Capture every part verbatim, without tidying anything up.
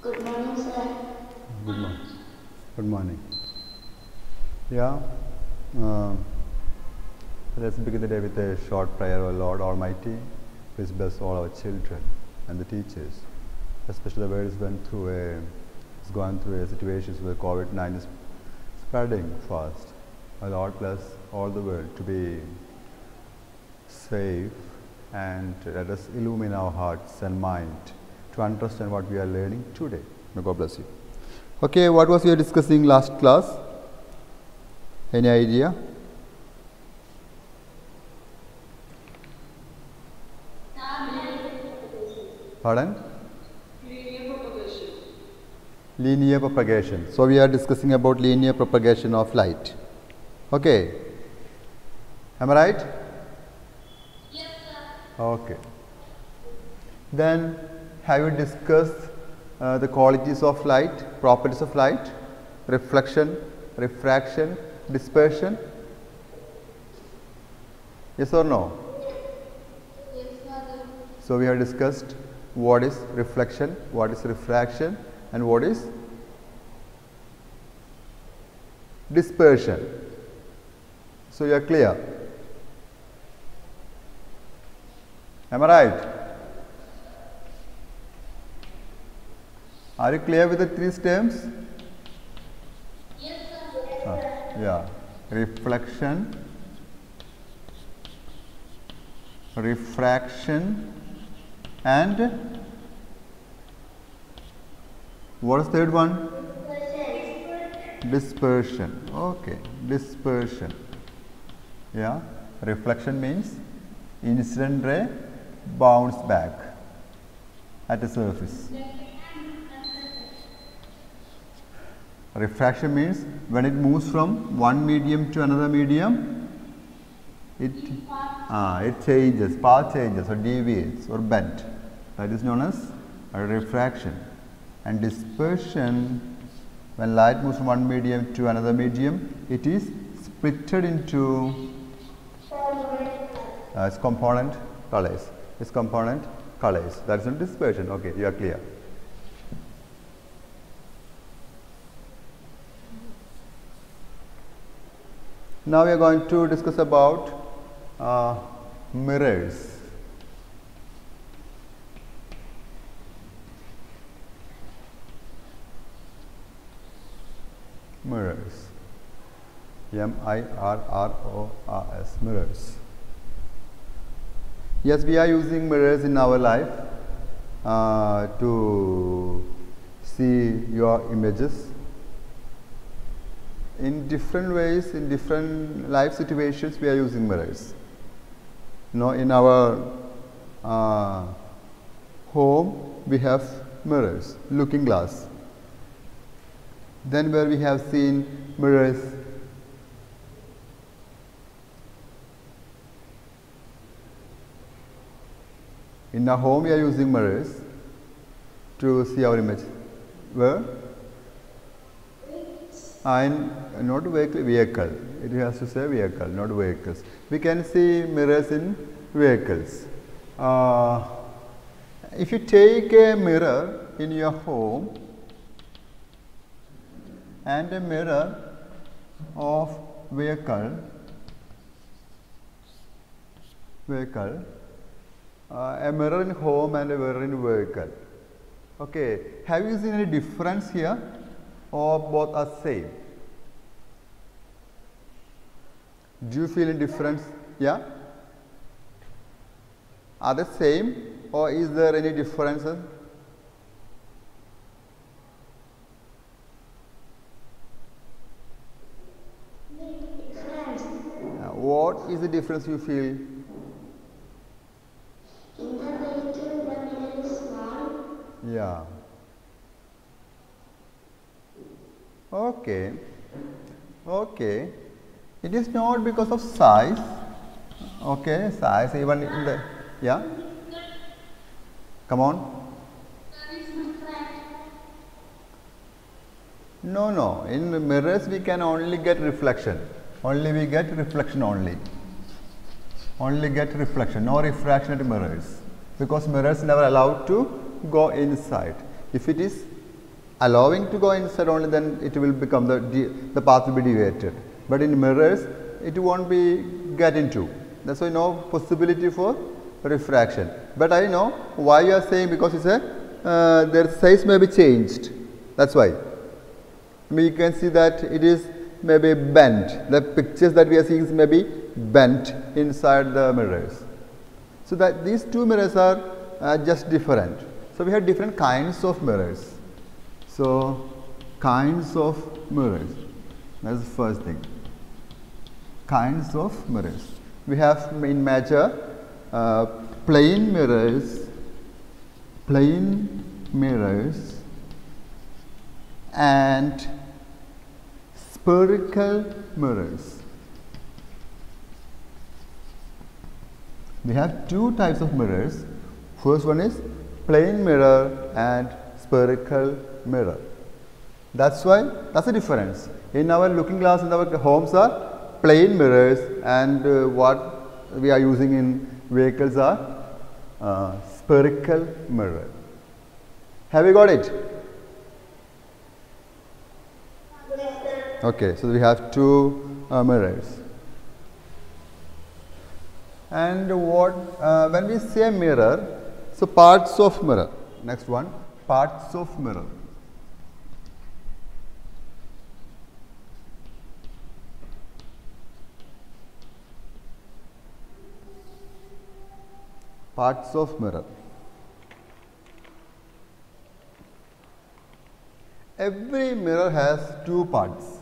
Good morning, sir. Good morning. Good morning. Yeah. Uh, let's begin the day with a short prayer. O Lord Almighty, please bless all our children and the teachers, especially the world went through a, has gone through a situation where COVID nineteen is spreading fast. O Lord, bless all the world to be safe and let us illumine our hearts and mind to understand what we are learning today. May God bless you. Okay, what was you discussing last class? Any idea? Pardon? Linear propagation. Linear propagation. So we are discussing about linear propagation of light. Okay. Am I right? Yes, sir. Okay. Then have you discussed uh, the qualities of light, properties of light, reflection, refraction, dispersion? Yes or no? Yes, father. So we have discussed what is reflection, what is refraction, and what is dispersion. So you are clear? Am I right? Are you clear with the three terms? Yes, sir. Ah, yeah. Reflection, refraction, and what is the third one? Dispersion. Okay, dispersion. Yeah, reflection means incident ray bounce back at the surface. Refraction means when it moves from one medium to another medium, it ah, it changes, path changes or deviates or bent. That is known as a refraction. And dispersion, when light moves from one medium to another medium, it is splitted into uh, its component colors. Its component colors. That is not dispersion. Okay, you are clear. Now we are going to discuss about uh, mirrors. Mirrors. M I R R O R S. Mirrors. Yes, we are using mirrors in our life uh, to see your images in different ways, in different life situations. We are using mirrors. You know, in our uh, home we have mirrors, looking glass. Then where we have seen mirrors in our home, we are using mirrors to see our image. Where? And not vehicle, vehicle. It has to say vehicle, not vehicles. We can see mirrors in vehicles. Uh, if you take a mirror in your home and a mirror of vehicle, vehicle, uh, a mirror in home and a mirror in vehicle. Okay, have you seen any difference here? Or both are same? Do you feel any difference? Yeah? Are they same or is there any differences? Uh, what is the difference you feel? In the vehicle, the mirror is small. Yeah. Okay. Okay. It is not because of size. Okay, size even in the, yeah. Come on. No, no. In mirrors we can only get reflection. Only we get reflection only. Only get reflection, no refraction at mirrors. Because mirrors never allowed to go inside. If it is allowing to go inside only, then it will become the, the path will be deviated. But in mirrors, it won't be get into. That's why no possibility for refraction. But I know why you are saying, because it's a, uh, their size may be changed. That's why. I mean, you can see that it is maybe bent. The pictures that we are seeing may be bent inside the mirrors. So that these two mirrors are uh, just different. So we have different kinds of mirrors. So kinds of mirrors. That's the first thing. Kinds of mirrors. We have in major uh, plane mirrors, plane mirrors, and spherical mirrors. We have two types of mirrors. First one is plane mirror and spherical mirror. That's why, that's the difference. In our looking glass in our homes are plane mirrors, and uh, what we are using in vehicles are uh, spherical mirror. Have you got it? Okay, so we have two uh, mirrors. And what, uh, when we say mirror, so parts of mirror. Next one, parts of mirror. Parts of mirror. Every mirror has two parts.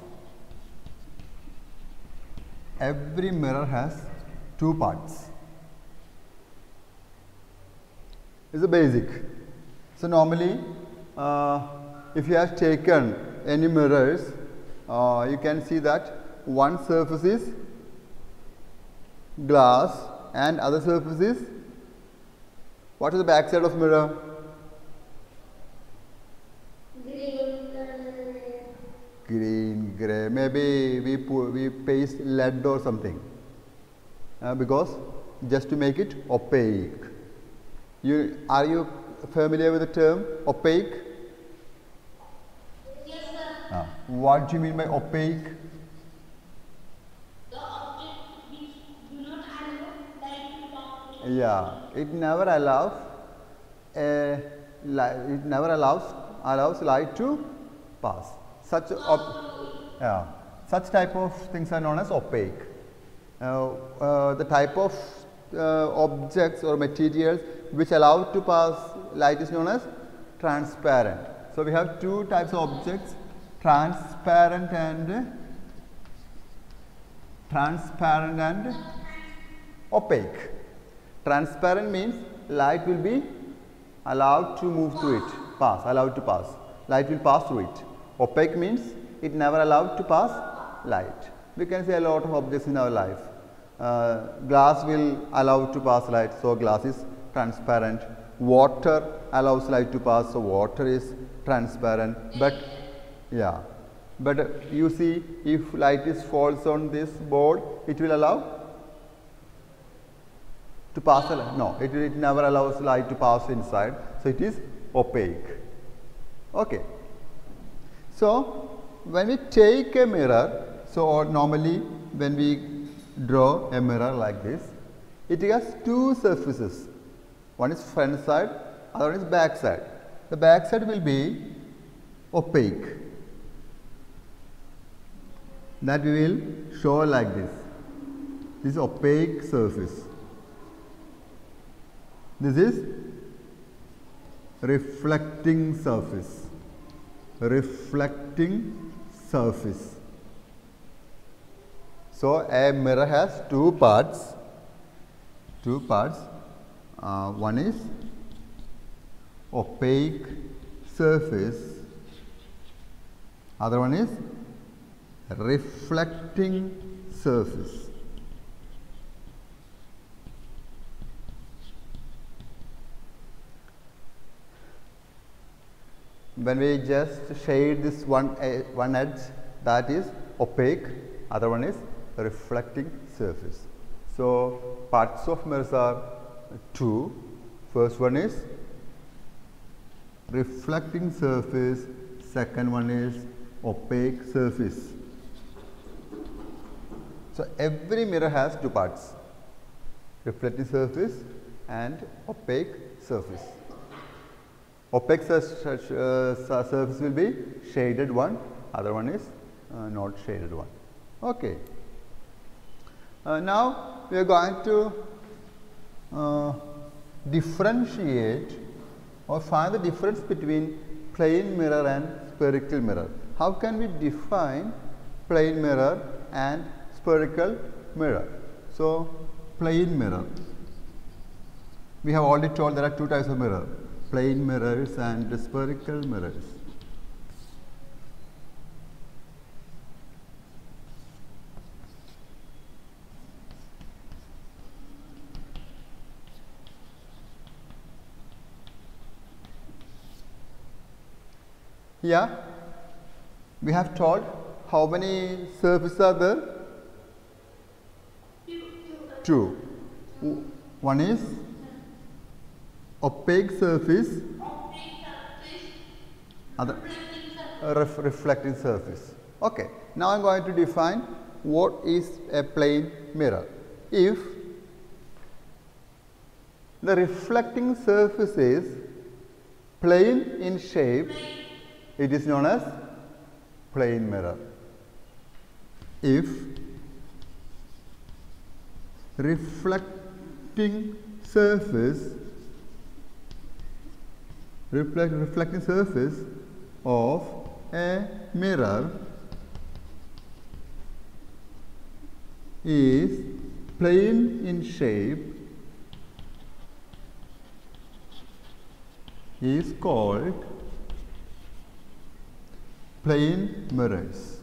Every mirror has two parts. It's a basic. So normally, uh, if you have taken any mirrors, uh, you can see that one surface is glass and other surface is, what is the back side of mirror? Green color. Green, grey. Maybe we put, we paste lead or something, uh, because just to make it opaque. You are you familiar with the term opaque? Yes, sir. Uh, what do you mean by opaque? The object which do not allow light to pass. Yeah, it never allows a light, it never allows allows light to pass. Such op, yeah, such type of things are known as opaque. Uh, uh, the type of uh, objects or materials which allow to pass light is known as transparent. So we have two types of objects, transparent and transparent and opaque. Transparent means light will be allowed to move through it, pass, allowed to pass. Light will pass through it. Opaque means it never allowed to pass light. We can see a lot of objects in our life. Uh, glass will allow to pass light, so glass is transparent. Water allows light to pass, so water is transparent. But yeah, but uh, you see, if light is falls on this board, it will allow to pass a light. No, it, it never allows light to pass inside, so it is opaque. Okay. So when we take a mirror, so or normally when we draw a mirror like this, it has two surfaces. One is front side, other one is back side. The back side will be opaque. That we will show like this. This is opaque surface. This is reflecting surface. Reflecting surface. So a mirror has two parts. Two parts. Uh, one is opaque surface. Other one is reflecting surface. When we just shade this one, uh, one edge, that is opaque, other one is reflecting surface. So parts of mirrors are two. First one is reflecting surface, second one is opaque surface. So every mirror has two parts, reflecting surface and opaque surface. Opaque sur uh, surface will be shaded one, other one is uh, not shaded one. Okay. Uh, now we are going to uh, differentiate or find the difference between plane mirror and spherical mirror. How can we define plane mirror and spherical mirror? So, plane mirror. We have already told there are two types of mirror, plane mirrors and spherical mirrors. Yeah, we have told how many surfaces are there? Two. One is opaque surface, other uh, ref reflecting surface. Okay. Now I am going to define what is a plane mirror. If the reflecting surface is plane in shape, it is known as plane mirror. If reflecting surface reflect, reflecting surface of a mirror is plane in shape is called plane mirrors.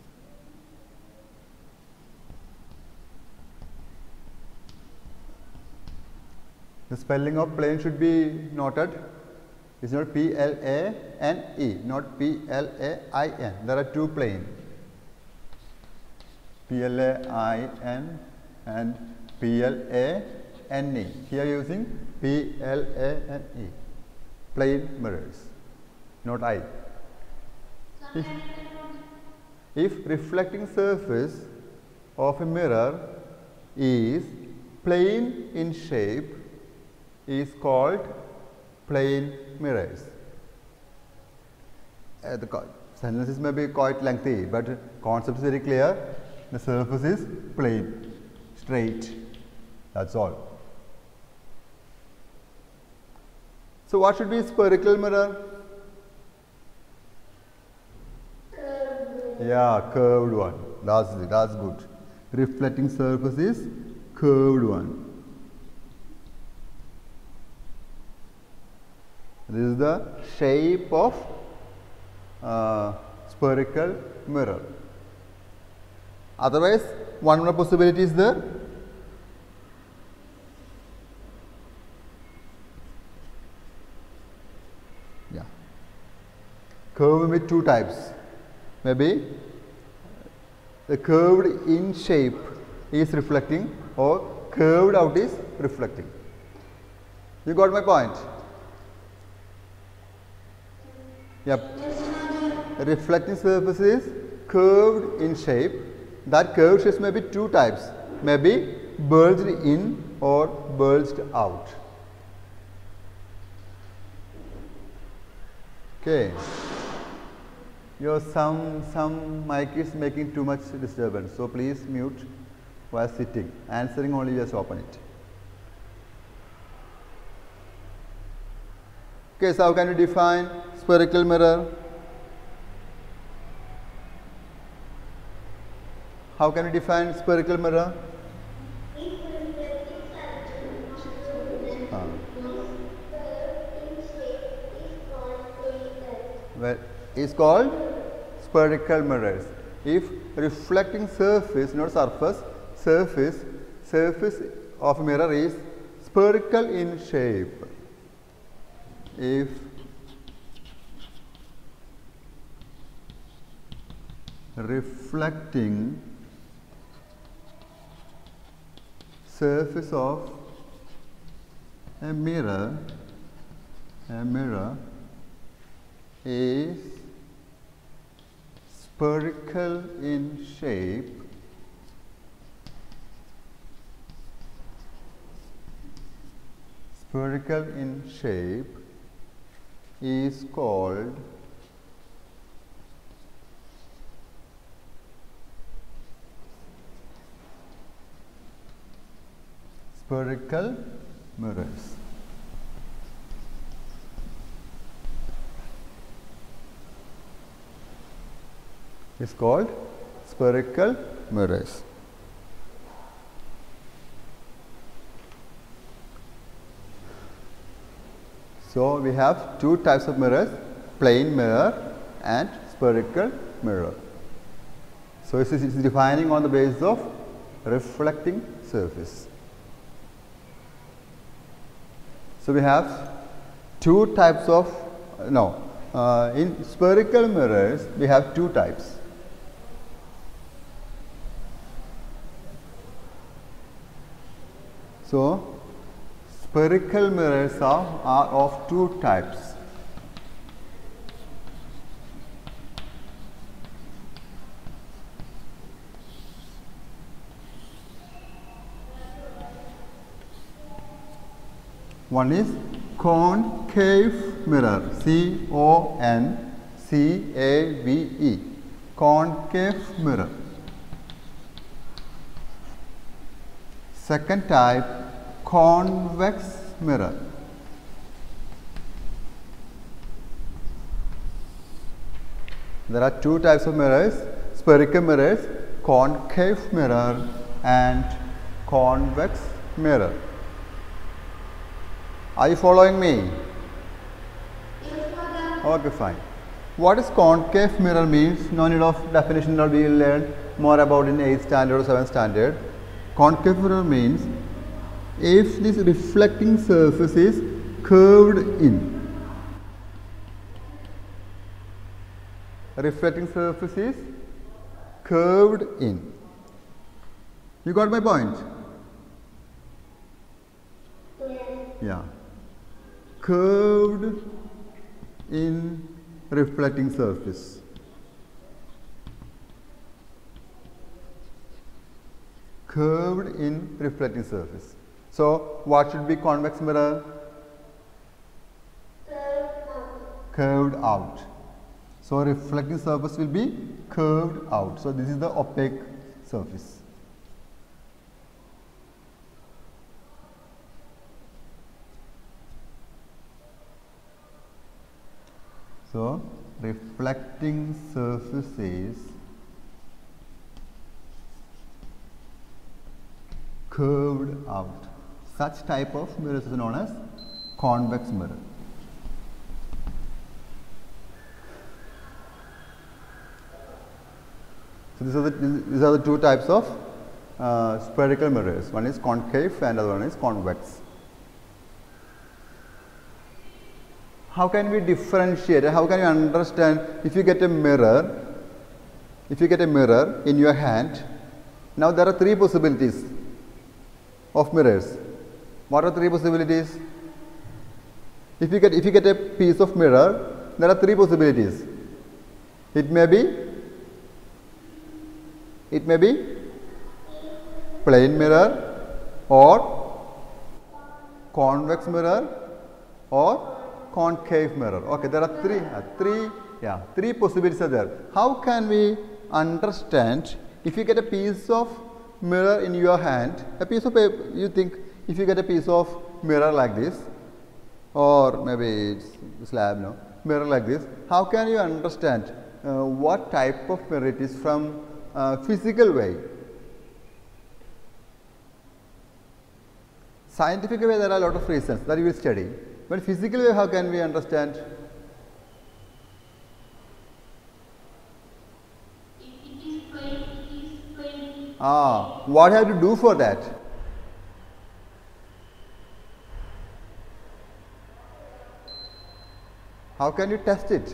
The spelling of plane should be noted. It's not P L A N E, not P L A I N. There are two planes, P L A I N and P L A N E. Here using P L A N E, plane mirrors, not I. If, if reflecting surface of a mirror is plane in shape, is called plane mirrors. Uh, the sentences may be quite lengthy, but the concept is very clear. The surface is plane, straight. That's all. So, what should be spherical mirror? Yeah, curved one. That's that's good. Reflecting surface is curved one. This is the shape of uh, spherical mirror. Otherwise, one more possibility is there. Yeah. Curve with two types. Maybe the curved in shape is reflecting or curved out is reflecting. You got my point? Yep. Reflecting surface is curved in shape. That curved shape may be two types, maybe bulged in or bulged out. Okay. Your some some mic is making too much disturbance, so please mute while sitting. Answering only, just open it. Okay, so how can you define spherical mirror? How can you define spherical mirror? Ah. Well, is called spherical mirrors. If reflecting surface, not surface, surface, surface of mirror is spherical in shape. If reflecting surface of a mirror, a mirror is spherical in shape, spherical in shape is called spherical mirrors. Is called spherical mirrors. So we have two types of mirrors, plane mirror and spherical mirror. So it is defining on the basis of reflecting surface. So we have two types of, no, uh, in spherical mirrors we have two types. So spherical mirrors are, are of two types. One is concave mirror, C O N C A V E, concave mirror. Second type, convex mirror. There are two types of mirrors, spherical mirrors, concave mirror and convex mirror. Are you following me? Okay, fine. What is concave mirror means? No need of definition, that we will learn more about in eighth standard or seventh standard. Concave mirror means if this reflecting surface is curved in. Reflecting surface is curved in. You got my point? Yeah. Curved in reflecting surface. Curved in reflecting surface. So what should be convex mirror? Curved out. So reflecting surface will be curved out. So this is the opaque surface. So reflecting surface is curved out. Such type of mirror is known as convex mirror. So these are the, these are the two types of uh, spherical mirrors. One is concave and other one is convex. How can we differentiate? How can you understand if you get a mirror, if you get a mirror in your hand, now there are three possibilities of mirrors. What are three possibilities? If you get if you get a piece of mirror, there are three possibilities. It may be it may be plane mirror or convex mirror or concave mirror. Okay, there are three uh, three yeah three possibilities are there. How can we understand if you get a piece of mirror in your hand, a piece of paper, you think if you get a piece of mirror like this, or maybe it's slab, no, mirror like this, how can you understand uh, what type of mirror it is from uh, physical way? Scientific way there are a lot of reasons that you will study, but physical way how can we understand? Ah, what have to do for that? How can you test it?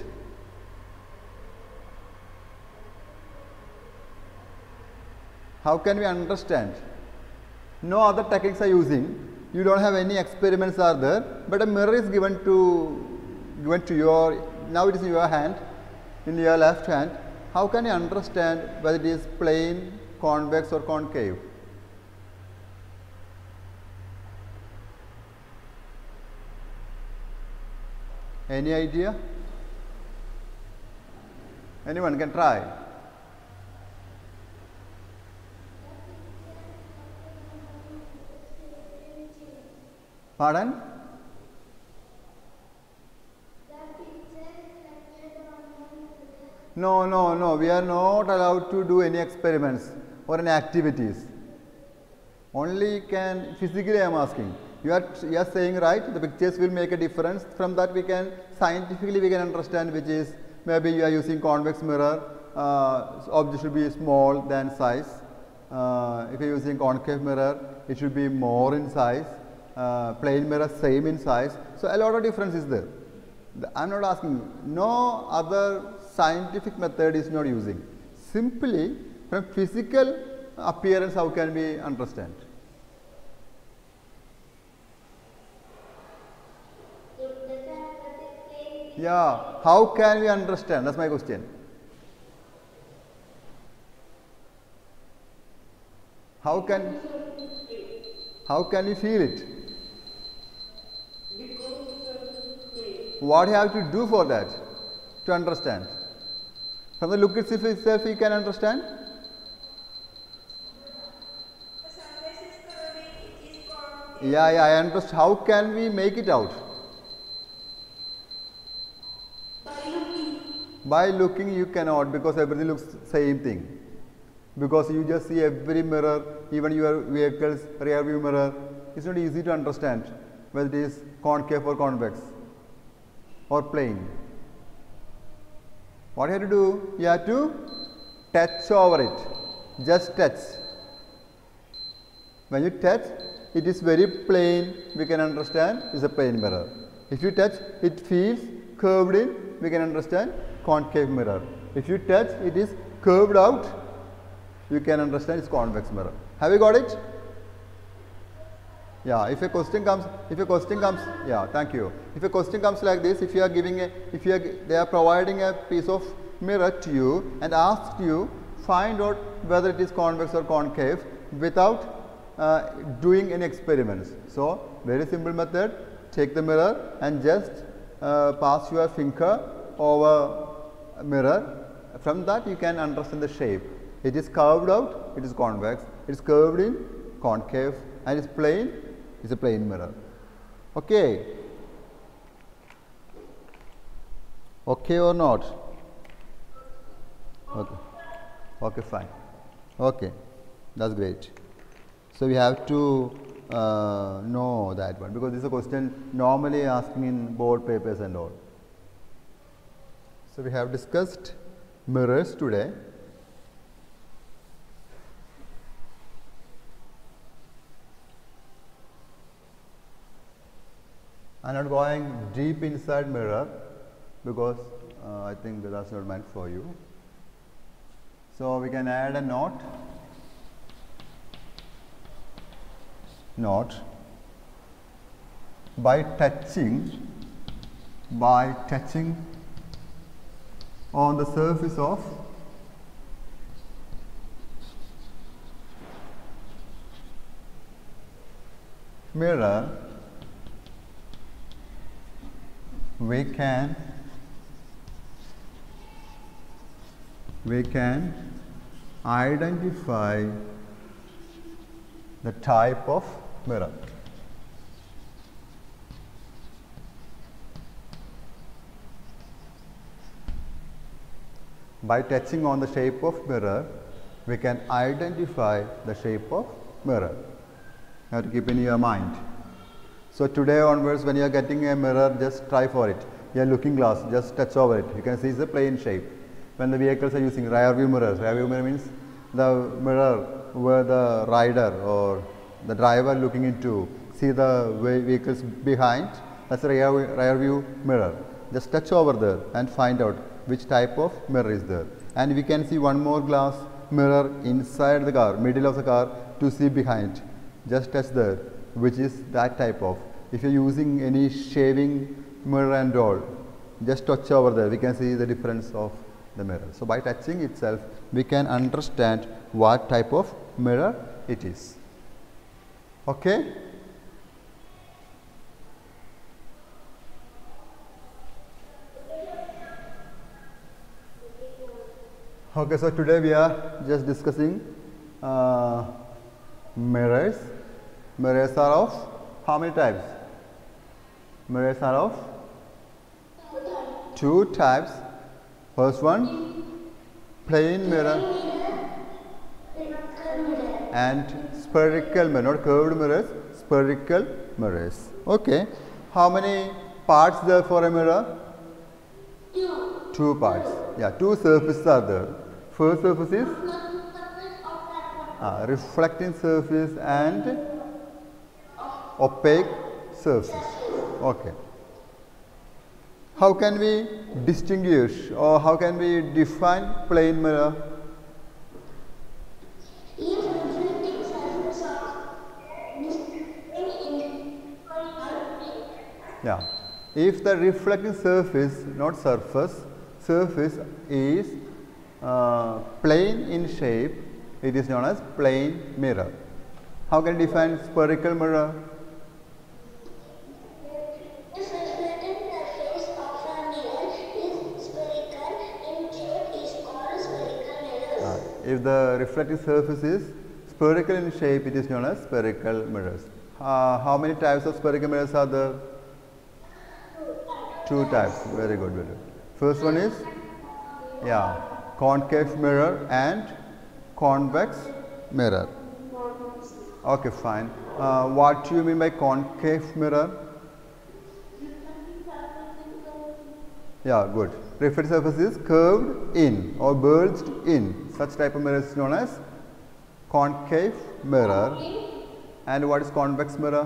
How can we understand? No other techniques are using. You don't have any experiments are there, but a mirror is given to given to your, now it is in your hand, in your left hand. how can you understand whether it is plane, convex or concave? Any idea? Anyone can try. Pardon? No, no, no. We are not allowed to do any experiments or any activities. Only can physically I am asking. You are, you are saying right, the pictures will make a difference. From that we can, scientifically we can understand which is, maybe you are using convex mirror, uh, object should be small than size. Uh, if you are using concave mirror, it should be more in size. Uh, plane mirror same in size. So a lot of difference is there. I am not asking, no other scientific method is not using. Simply from physical appearance how can we understand? Yeah, how can we understand? That's my question. How can, how can we feel it? What you have to do for that to understand? From the look itself, itself you can understand? Yeah, yeah, I understand. How can we make it out? By looking you cannot, because everything looks same thing. Because you just see every mirror, even your vehicle's rear view mirror, it's not easy to understand whether it is concave or convex or plane. What you have to do? You have to touch over it. Just touch. When you touch, it is very plain, we can understand it's a plane mirror. If you touch, it feels curved in, we can understand concave mirror. If you touch, it is curved out, you can understand it's convex mirror. Have you got it? Yeah, if a question comes, if a question comes, yeah, thank you. If a question comes like this, if you are giving a, if you are, they are providing a piece of mirror to you and asked you, find out whether it is convex or concave without uh, doing any experiments. So, very simple method, take the mirror and just uh, pass your finger over a mirror. From that you can understand the shape. It is curved out, it is convex, it is curved in, concave, and it is plane, it is a plane mirror. Okay. Okay or not? Okay. Okay, fine. Okay, that's great. So we have to uh, know that one, because this is a question normally asking in board papers and all. So we have discussed mirrors today. I am not going deep inside mirror because uh, I think that's not meant for you. So we can add a note. Note by touching, by touching on the surface of mirror, we can we can identify the type of mirror. By touching on the shape of mirror, we can identify the shape of mirror. You have to keep in your mind. So today onwards, when you are getting a mirror, just try for it. You are looking glass, just touch over it. You can see it's a plane shape. When the vehicles are using rear view mirrors, rear view mirror means the mirror where the rider or the driver looking into see the vehicles behind. That's a rear, rear view mirror. Just touch over there and find out which type of mirror is there. And we can see one more glass mirror inside the car, middle of the car, to see behind. Just touch there, which is that type of. If you are using any shaving mirror and all, just touch over there. We can see the difference of the mirror. So by touching itself, we can understand what type of mirror it is. Okay? Okay, so today we are just discussing uh, mirrors. Mirrors are of how many types? Mirrors are of two types. First one, plain mirror and spherical mirror, not curved mirrors, spherical mirrors. Okay, how many parts there for a mirror? Two. Two parts. Yeah, two surfaces are there. First surface is uh, reflecting surface and opaque surface. Okay. How can we distinguish or how can we define plain mirror? If reflecting surface of Yeah. If the reflecting surface, not surface, surface is uh, plane in shape, it is known as plain mirror. How can you define spherical mirror? If reflecting surface of a mirror is spherical in shape is called spherical mirrors. Uh, if the reflecting surface is spherical in shape, it is known as spherical mirrors. Uh, how many types of spherical mirrors are there? Two types. Very good, very good. First one is, yeah, concave mirror and convex mirror. Okay, fine. Uh, what do you mean by concave mirror? Yeah, good. Reflecting surface is curved in or bulged in. Such type of mirror is known as concave mirror. And what is convex mirror?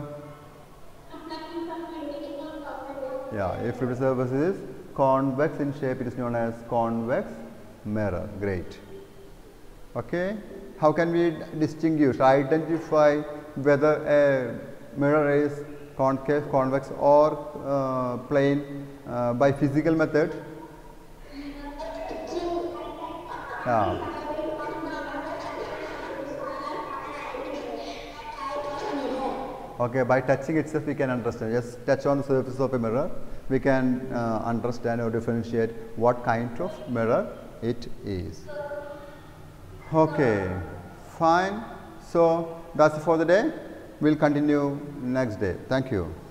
Yeah, if reflecting surface is convex in shape, it is known as convex mirror. Great. Okay. How can we distinguish, identify whether a mirror is concave, convex or uh, plane uh, by physical method? Yeah. Okay, by touching itself we can understand. Just touch on the surface of a mirror, we can uh, understand or differentiate what kind of mirror it is. Okay, fine. So that's it for the day. We'll continue next day. Thank you.